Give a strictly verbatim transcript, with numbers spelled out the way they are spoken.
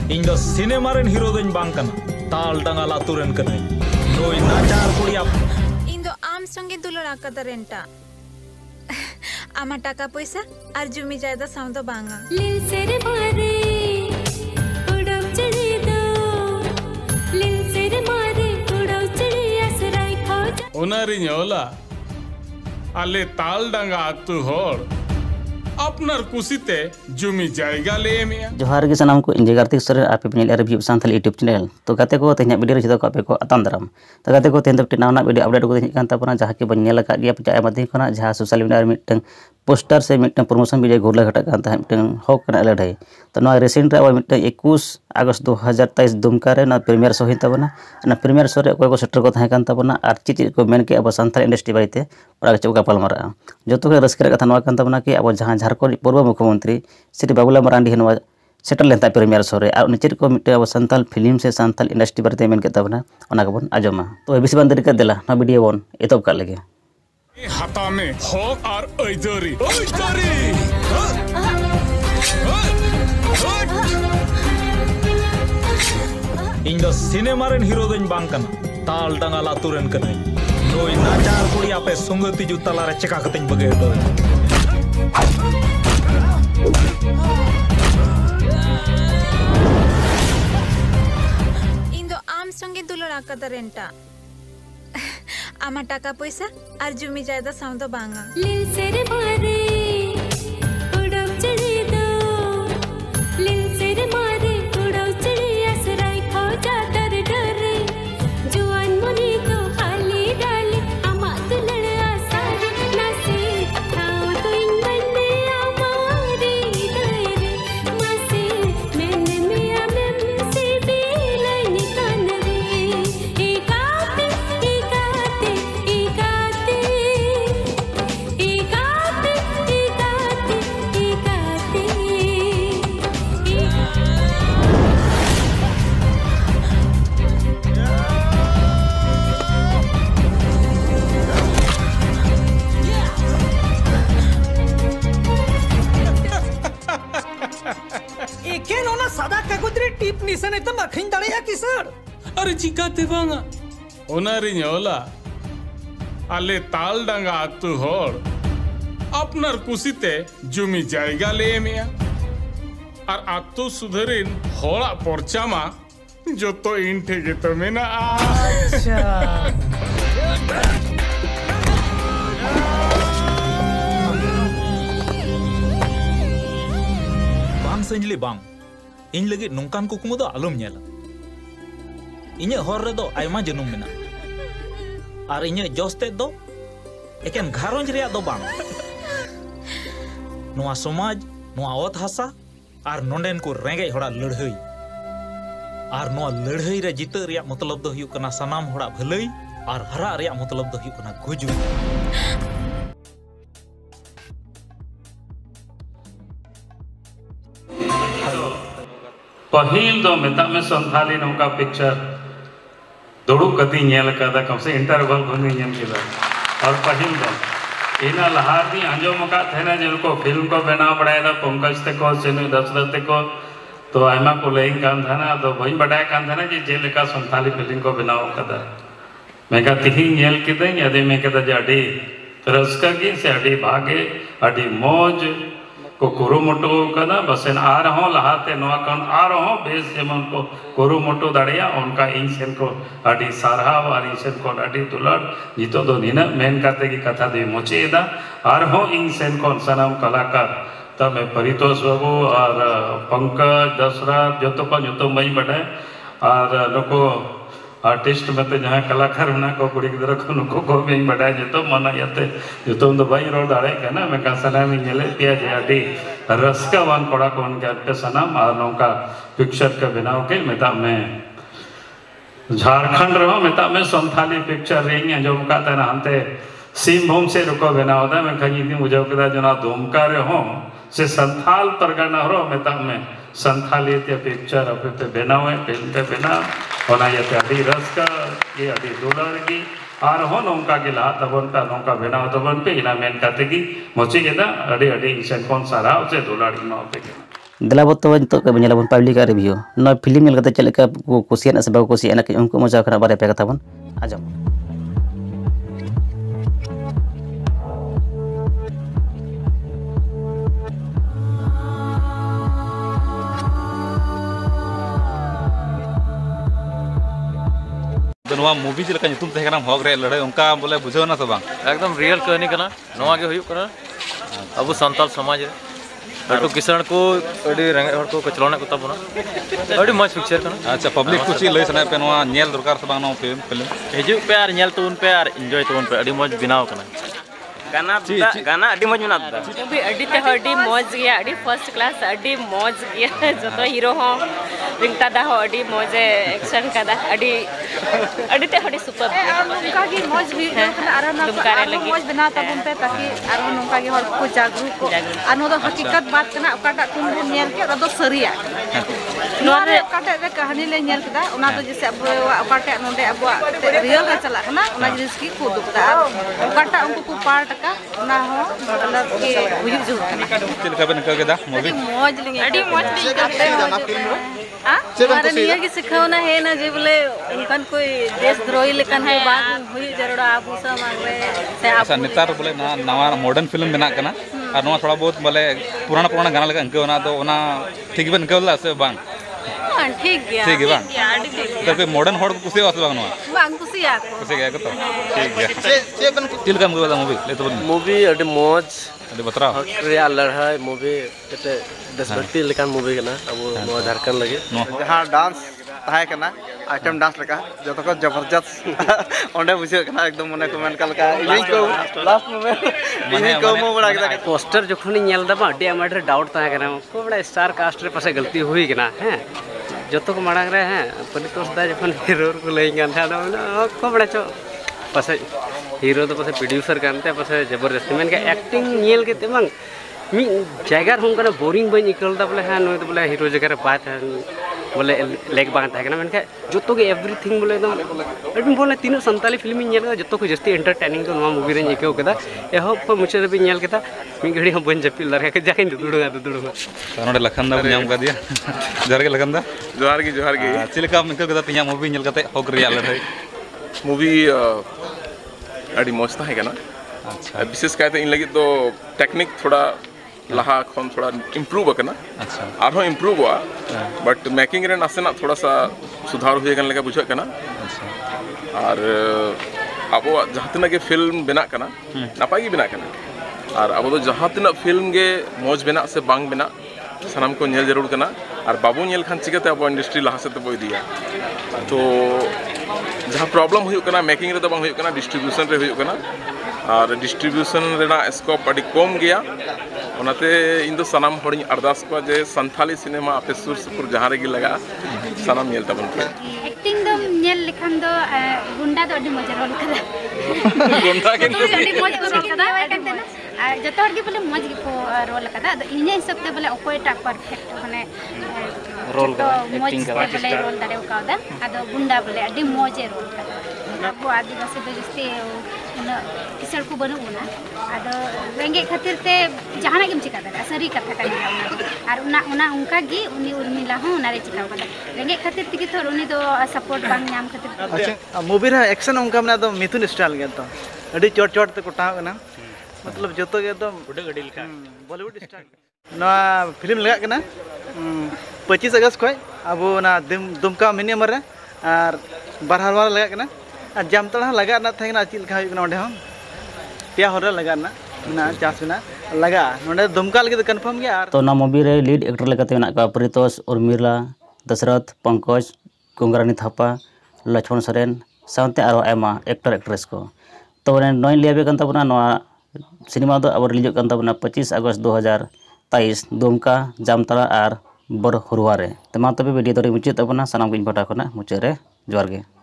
ᱤᱧ ᱫᱚ ᱥᱤᱱᱮᱢᱟ ᱨᱮᱱ ᱦᱤᱨᱳ ᱫᱚᱧ ᱵᱟᱝ ᱠᱟᱱᱟ, ᱛᱟᱞ ᱰᱟᱸᱜᱟ ᱟᱛᱳ ᱨᱮᱱ ᱠᱟᱹᱱᱟᱹᱧ। ᱱᱩᱭ ᱱᱟᱪᱟᱨ ᱠᱩᱲᱤ ᱤᱧ ᱫᱚ ᱟᱢ ᱥᱚᱸᱜᱮ ᱫᱩᱞᱟᱹᱲ ᱟᱠᱟᱫᱟ ᱨᱮᱱᱴᱟ। आमा टाका पैसा और जुमी जायदा साउंड दो बांगा लिल सेर मारे उड़ाव चढ़े दो लिल सेर मारे उड़ाव चढ़े असराई खो जा ओनारी ᱧᱚᱞᱟ आले ताल डांगा आतु होड़ अपनार कुसीते जुमी जायगा ले एमिया जोहार गे सनाम को इंजे कार्तिक सोरेन आपे पेनिल रिव्यू सानथाली यूट्यूब चैनल तो गाते को तेहना वीडियो रे को आपे को आताम दाराम तो गाते को तेहन दपटे नावना वीडियो अपडेट को तेहन कान तापना जहां के बन नेला का गया पचा मध्य खना जहां सोशल मीडिया रे मिटन पोस्टर से मिटन प्रमोशन वीडियो गोला घटा कान ता मिटन हक कना लड़ाई तो नो रिसेंट रे मिटन इक्कीस अगस्त दो हज़ार तेईस दुमका रे ना प्रीमियर शो हिन ताबना ना प्रीमियर शो रे कोई को सेटर को थाय कान ताबना आर चिच को मेन के अब सानथाल इंडस्ट्री बाइते ओरा चौका पालमारा जतो के रस्कर कथा नवा कान ताबना कि अब जहां झारखंड पूर्व मुख्यमंत्री श्री बाबूलाल मरांडी हनवा सेटल लेता प्रीमियर शो रे और निचर को मिटे अब सानथाल फिल्म से सानथाल इंडस्ट्री बारे मेन के ताबना ओना को बन आजमा तो बेसी बान तरीका देला ना वीडियो बन एतब का लगे हाता में हक और ऐजरी ऐजरी ᱤᱧ ᱫᱚ ᱥᱤᱱᱮᱢᱟ ᱨᱮᱱ ᱦᱤᱨᱳ ᱫᱚᱧ ᱵᱟᱝ ᱠᱟᱱᱟ, ᱛᱟᱞ ᱰᱟᱸᱜᱟ ᱟᱛᱳ ᱨᱮᱱ ᱠᱟᱹᱱᱟᱹᱧ। ᱱᱩᱭ ᱱᱟᱪᱟᱨ ᱠᱩᱲᱤ ᱟᱯᱮ ᱥᱩᱸᱜᱟᱹ ᱛᱤᱡᱩ ᱛᱟᱞᱟᱨᱮ ᱪᱮᱠᱟ ᱠᱟᱛᱮᱧ ᱵᱟᱹᱜᱤ ᱦᱚᱴᱚᱭᱟ? इन दो आम संगे दुलड़ आकादा रेंटा आमा टाका पैसा और जुमी जायदा साउंड दो बांगा लिल सेर मारे उड़ाव चढ़े दो लिल सेर मारे उड़ाव चढ़े असराई खो जा डर डरे जुआन मुनी तो हाली डाले आमा दुलड़ आसारे नासे खाओ तो इन बन्ने आमारी डरे मासे मैंने मिया मैम से बेलनी कानवे एकाते एकाते एकाते एकाते एकाते एके नोना सादा कागजरे टिप निशान एकदम अखिन दाड़िया किसर अरे चिकाते बांगा ओनारी ᱧᱚᱞᱟ आले ताल डांगा आतु होड़ अपनार कुसीते जुमी जायगा ले एमिया और आतु सुधरिन होड़ा परचामा जो तो इन ठेके तो मेना अच्छा बांग संजली बांग इन लगी नोंकान कुकुमु दो आलम नेला इᱧᱟᱹᱜ हर रे दो आयमा जनुम मेना और इᱧᱟᱹᱜ जोस्ते दो एकेन घारोंज रिया दो बांग नोआ समाज नोआ ओत हासा और नोंडेन को रेंगे होड़ा लड़हई और नोआ लड़हई रे जित रिया मतलब दो हुयु कना सनाम होड़ा भलई और हरा रिया मतलब दो हुयु कना गुजु पहिल दो मेता में संथाली नौका पिक्चर दुड़ू कती नेल कदा कम से इंटरवल बनी नेल किदा और पहिल दो इना लहादी अंजोम का थेना जिनको फिल्म को बना पड़ाया था पंकज ते को सेनु दशरथ ते को तो आयमा को लेइन कान था ना तो वही बढ़ाया कान था ना जी जेल का संथाली फिल्म को बनाओ कदा मैं का तिही नेल किदे यदि मैं कदा जाडी रस्का की से अडी भागे अडी मौज को कुरुमुटु कदा बसेन आ रहो लहाते नोआ कन आ रहो बेस जेमन को कुरुमुटु दाड़िया उनका इन सेन को अडी सारहाव और इन सेन को अडी दुलड़ जितो दो निना मेन काते की कथा दे मोचेदा आर हो इन सेन को सनम कलाकार तब परितोष बाबू और पंकज दशरथ जो तो को जो तो मई बढ़े और नुको आर्टिस्ट में तो जहाँ कलाकार होना को कुड़ी की तरह को नुको को भी बढ़ाए जो तो मना याते जो तो उन भाई रोड दाड़े का ना मैं कहाँ सना में नेले पिया जाडी रस्का वन कोड़ा को उनके अल्पे सनाम और नौका पिक्चर का बिनाव के मेता में झारखंड रहो मेता में संथाली पिक्चर रेंगे जो मुका तना हमते सीम भूम से रुको बिनाव था मैं कहीं इतनी मुझे कदा जो ना धूमका रहो से संथाल परगना हो मेता में संथाली ते पिक्चर अपने पे बनाओ है फिल्म पे बना होना ये अभी रस का ये अभी दुलड़ की और हो नौका के ला तबन का नौका बनाओ तबन पे इना मेन काते की मोची के दा अड़ी अड़ी इंसान कौन सारा उसे दुलड़ की नौते के दिलाबो तो नितो के बनेलाबन पब्लिक रिव्यू न फिल्म नेल कते चलेका को कुसियाना से बाको कुसियाना के उनको मजा खना बारे पे कथा बन आजम नवा मूवी चलका नितुम तहे कना हॉग रे लड़ाई उनका बोले बुझावना से बांग एकदम रियल कहानी कना नवा के हुयु कना अब संताल समाज रे अटो किसान को अडी रंगे हर को कचलौना को तबना अडी मज पिक्चर कना अच्छा पब्लिक कुछ लय सना पे नवा नेल दरकार से बांग नो फिल्म फिल्म हिजु पे आर नेल तुन पे आर एंजॉय तुन पे अडी मज बिनाव कना गाना गाना अडी मज बिना दा मूवी अडी ते अडी मज गया अडी फर्स्ट क्लास अडी मज गया जतो हीरो हो रिंगता दा हो अडी मज एक्शन का दा अडी अडी ते अडी सुपर उनका की मौज भी आरो ना मौज बना तबन पे ताकि आरो उनका की हर को जागरूक को आनो तो हकीकत बात कना ओकाटा तुम बन नेल के तो सरिया नोरे ओकाटा रे कहानी ले नेल केदा ओना तो जैसे अब ओकाटा नोंडे अब रियल का चला ना ओना जिनिस की को दुखता ओकाटा उनको को पार्ट का ना हो मतलब के हुई जो चिलका बन के केदा मूवी मौज लेंगे अडी मौज करते हां हमारे निया की सिखावना है ना जे बोले उनकन कोई देशद्रोही लेकिन है बात हुई जरूर आप उस मांगवे से आप अच्छा नेतार बोले ना नवा मॉडर्न फिल्म बना कना और नवा थोड़ा बहुत बोले पुराना पुराना गाना लगा अंके होना तो ओना ठीक बन केला से बांग हां ठीक गया ठीक है बांग तो कोई मॉडर्न होड़ कुछ वास बांग नवा बांग कुछ या कुछ गया तो ठीक है से बन तिल काम के मूवी ले तो मूवी अडी मौज अडी बतरा रियल लड़ाई मूवी ते देशभक्ति लेकान मूवी कना अब नवा झारखंड लगे जहां डांस ताहे कना आइटम डांस लगा जतो को जबरदस्त ओंडे बुझे कना एकदम मने को मेन कलका इनी को लास्ट में इनी को मो बड़ा के पोस्टर जखनी नेल दबा डे माडरे डाउट ताहे कना को बड़ा स्टार कास्ट रे पासे गलती हुई कना हैं जतो को मांग रहे हैं परितोष दा जखन हीरो को लई गन था को बड़ा चो पासे हीरो तो पासे प्रोड्यूसर कानते पासे जबरदस्ती मेन के एक्टिंग नेल के तेमंग मी जगह हम कना बोरिंग बन इकल दा बोले हां नो तो बोले हीरो जगह रे बात है बोले लेग बांग था कना मेन के जतो के एवरीथिंग बोले एकदम एकदम बोले तीनों संताली फिल्म नेल जतो को जस्ती एंटरटेनिंग तो नवा मूवी रे निकेव केदा एहो प मुचे रे भी नेल केदा मी घड़ी हम बन जपिल लरे के जाके दुडुगा दुडुगा नोडे लखन दा नाम का दिया जोहार के लखन दा जोहार की जोहार की चिलका निकल केदा तिया मूवी नेल कते हक रिया लड़ाई मूवी अडी मस्त है कना अच्छा विशेष कहते इन लगी तो टेक्निक थोड़ा लहा खन थोड़ा इम्प्रूव करना अच्छा आरो इम्प्रूव हुआ बट मेकिंग रे नासेना थोड़ा सा सुधार हुए गन लगा बुझे करना अच्छा और अब जहाँ तना के फिल्म बना करना नापाई की बना करना और अब तो जहाँ तना फिल्म के मौज बना से बांग बना सनम को नेल जरूर करना और बाबू नेल खान चिकते अब इंडस्ट्री लहा से तो बोई दिया तो जहाँ प्रॉब्लम हुई करना मेकिंग रे तो बांग हुई करना डिस्ट्रीब्यूशन रे हुई करना और डिस्ट्रीब्यूशन रेना स्कोप अड़ी कम गया ओनाते इन दो सनाम हड़ी अरदास को जे संथाली सिनेमा आपे सुर सुपुर जहाँ रेगी लगा सनाम नेल तबन पे एक्टिंग दो नेल लिखन दो गुंडा दो अड़ी मजा रोल कदा गुंडा के अड़ी मजा रोल कदा जतो हर के बोले मज को रोल कदा इने हिसाब ते बोले ओकोयटा परफेक्ट माने रोल का एक्टिंग का बोले रोल दाड़े कादा आदो गुंडा बोले अड़ी मजे रोल कदा को आदिवासी दो जस्ते किसड़ को बनुना आदो रेंगे खातिर ते जहाना गेम चिका दादा सरी कथा कानी और उना उना उनका गी उनी उर्मिला हो नारे चिकाव कदा रेंगे खातिर तिकी थोर उनी दो सपोर्ट बांग नाम खातिर अच्छा मूवी रे एक्शन उनका मने दो मिथुन स्टाइल गे तो अडी चोट चोट ते कोटा कना मतलब जतो के एकदम उडे गडी लिखा बॉलीवुड स्टाइल ना फिल्म लगा कना पच्चीस अगस्त खय अब ना दुमका मिनियम रे और बारहवार लगा कना और जामतड़ा लगा ना थे चेक लिखा होना ओंडे हम पिया हर लगा ना चास ना लगा नोंडे दुमका लगे कन्फर्म गया तो ना मूवी रे लीड एक्टर लेकाते मेना का परितोष उर्मिला दशरथ पंकज कुंगरानी थापा लक्ष्मण सोरेन साउंते आरो आयमा एक्टर एक्ट्रेस को तो नई लिया कन तबना नवा सिनेमा दो अब रिलीज कन तबना पच्चीस अगस्त दो हज़ार तेईस दुमका जामतड़ा और बरहुरुआ रे तो मा तबे वीडियो तो मुचाद तबना सानाम को पटा खना मुचाद रे जोहार गे।